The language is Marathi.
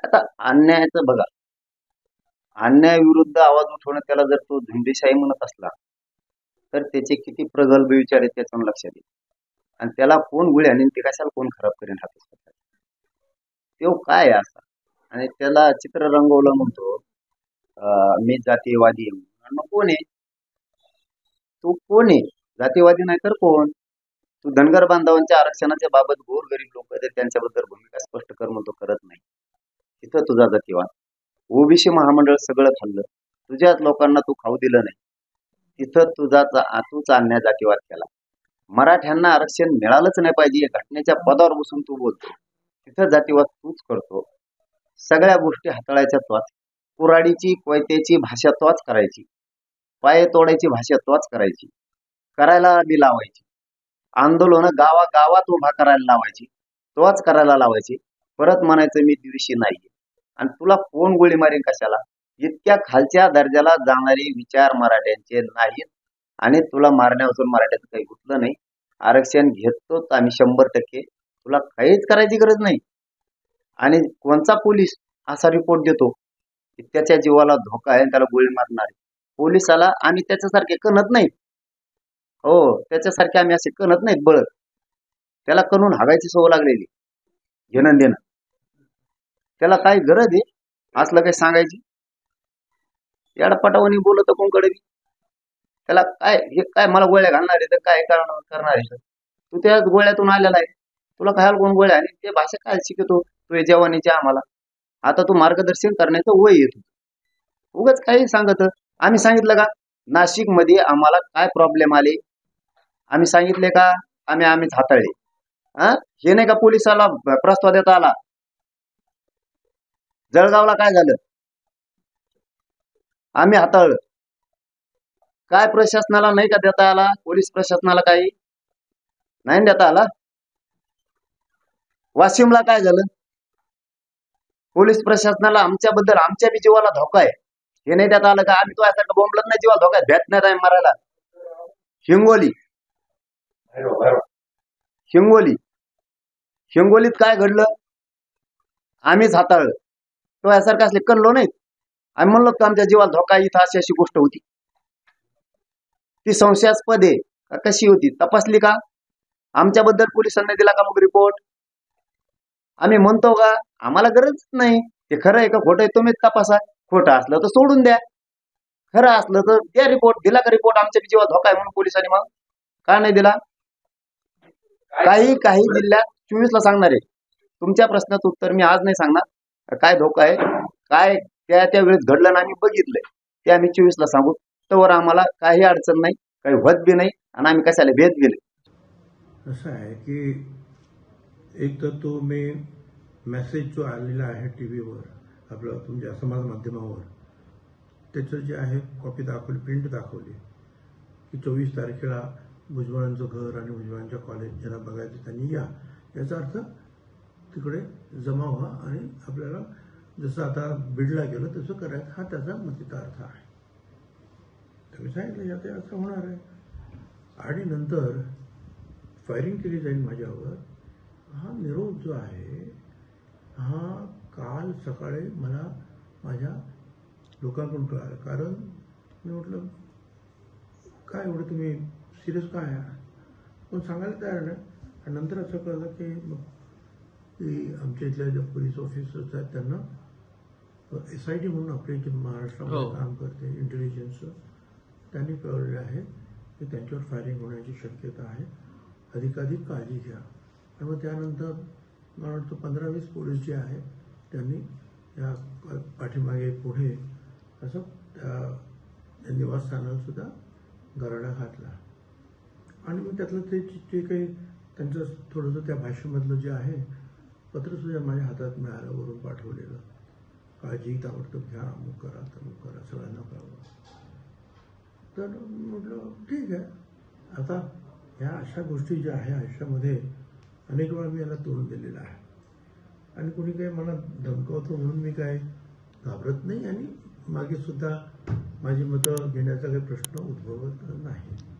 आता अन्यायाचं बघा, अन्यायाविरुद्ध आवाज उठवणं त्याला जर तो झुंडीशाही म्हणत असला तर त्याचे किती प्रगल्भ विचार आहेत त्याचं लक्षात येईल. आणि त्याला कोण गुळे आणि ते कशाला कोण खराब करेन हात तो काय आहे असा. आणि त्याला चित्र रंगवलं म्हणतो मी जातीयवादी आहे. मग कोण आहे तू? कोण आहे जातीयवादी? नाही तर कोण? तू धनगर बांधवांच्या आरक्षणाच्या बाबत गोर गरीब लोक आहेत त्यांच्याबद्दल भूमिका स्पष्ट कर म्हणतो, करत नाही. तिथं तुझा जातीवाद. ओबीसी महामंडळ सगळं खाल्लं, तुझ्याच लोकांना तू खाऊ दिलं नाही, तिथं तूच अन्याय जातीवाद केला. मराठ्यांना आरक्षण मिळालंच नाही पाहिजे या घटनेच्या पदावर बसून तू बोलतो, तिथं जातीवाद तूच करतो. सगळ्या गोष्टी हाताळायच्या तोच. कुऱ्हाडीची कोयत्याची भाषा तोच करायची, पाय तोडायची भाषा तोच करायची, करायला बी लावायची, आंदोलन गावागावात उभा करायला लावायची, तोच करायला लावायची. परत म्हणायचं मी दिवशी नाहीये. आणि तुला कोण गोळी मारेन कशाला? इतक्या खालच्या दर्जाला जाणारे विचार मराठ्यांचे नाहीत. आणि तुला मारण्यापासून मराठ्याचं काही गुतलं नाही. आरक्षण घेतोच आम्ही 100%. तुला काहीच करायची गरज नाही. आणि कोणचा पोलीस असा रिपोर्ट देतो की त्याच्या जीवाला धोका आहे त्याला गोळी मारणार आहे? पोलिसाला आम्ही त्याच्यासारखे कणत नाही. हो, त्याच्यासारखे आम्ही असे कणत नाहीत बळत. त्याला कणून हागायची सवय लागलेली, घेणं देणं. त्याला काय गरज आहे असलं काही सांगायची? याडपटावणी बोलत कोणकडे बी. त्याला काय हे काय मला गोळ्या घालणार आहे तर काय करणार आहे? तू त्या गोळ्यातून आलेला आहे, तुला काय कोण गोळ्या? आणि ते भाषा काय शिकतो तू जवानीच्या आम्हाला? आता तू मार्गदर्शन करण्याचं वय येतो, उगाच काही सांगत. आम्ही सांगितलं का नाशिक मध्ये आम्हाला काय प्रॉब्लेम आले? आम्ही सांगितले का? आम्हीच हाताळले. हे नाही का पोलिसाला प्रस्ताव देता आला? जळगावला काय झालं? आम्ही हाताळलं. काय प्रशासनाला नाही का देता आला? पोलीस प्रशासनाला काही नाही देता आला. वाशिमला काय झालं? पोलीस प्रशासनाला आमच्याबद्दल आमच्या बी जीवाला धोका आहे हे नाही देता आलं का? आम्ही तो यासारखं बोंबलत नाही, जीवाला धोका भेट नाही आहे मारायला. हिंगोलीत काय घडलं? आम्हीच हाताळलं. तो यासारखं असले कणलो नाहीत. आम्ही म्हणलो तर आमच्या जीवाला धोका इथं अशी गोष्ट होती. ती संशयास्पद आहे का कशी होती तपासली का? आमच्याबद्दल पोलिसांनी दिला का मग रिपोर्ट? आम्ही म्हणतो का? आम्हाला गरज नाही. ते खरं आहे का खोटं आहे तुम्हीच तपासा. खोटं असलं तर सोडून द्या, खरं असलं तर द्या रिपोर्ट. दिला का रिपोर्ट आमच्या जीवाला धोका आहे म्हणून पोलिसांनी? मग का नाही दिला? काही जिल्ह्यात 24 ला सांगणार आहे. तुमच्या प्रश्नाचं उत्तर मी आज नाही सांगणार. काय धोका आहे काय त्या वेळेस घडलं ना आम्ही बघितलंय ते आम्ही 24 ला सांगू. तर आम्हाला काही अडचण नाही, काही होत बी नाही आणि आम्ही कशाला भेद गेले. असं आहे की एक तर तो मी मेसेज जो आलेला आहे टीव्हीवर आपलं तुमच्या समाज माध्यमावर त्याचं जे आहे कॉपी दाखवली, प्रिंट दाखवली की 24 तारखेला भुजबळांचं घर आणि भुजबळांच्या कॉलेज ज्यांना बघायचं त्यांनी या. याचा अर्थ तिकडे जमा व्हा आणि आपल्याला जसं आता बीडला गेलं तसं करायचं, हा त्याचा मतीचा अर्थ आहे. तुम्ही सांगितलं याचा अर्थ होणार आहे. आणि नंतर फायरिंग केली जाईल माझ्यावर. हा निरोप जो आहे हा काल सकाळी मला माझ्या लोकांकडून कळालं. कारण मी म्हटलं काय एवढं तुम्ही सिरियस काय आहे? पण सांगायला तयार नाही. आणि नंतर असं कळलं की आमच्या इथल्या ज्या पोलीस ऑफिसर्स आहेत त्यांना SIT म्हणून आपले जे महाराष्ट्रामध्ये काम करते इंटेलिजन्सचं त्यांनी कळवलेलं आहे की त्यांच्यावर फायरिंग होण्याची शक्यता आहे, अधिकाधिक काळजी घ्या. त्यामुळे त्यानंतर मला वाटतं 15-20 पोलीस जे आहे त्यांनी या पाठीमागे पुढे असं त्या निवासस्थानाला सुद्धा गराडा घातला. आणि मग त्यातलं ते काही त्यांचं थोडंसं त्या भाषेमधलं जे आहे पत्रसुद्धा माझ्या हातात मिळालं, वरून पाठवलेलं. काळजी ताबडतोब घ्या, अमुक करा तमुक करा, सगळ्यांना कळवा. तर म्हटलं ठीक आहे. आता ह्या अशा गोष्टी ज्या आहे आयुष्यामध्ये अनेक वेळा मी याला तोंड दिलेलं आहे आणि कोणी काही मला धमकावतो म्हणून मी काय घाबरत नाही आणि मागे सुद्धा माझी मतं घेण्याचा काही प्रश्न उद्भवत नाही.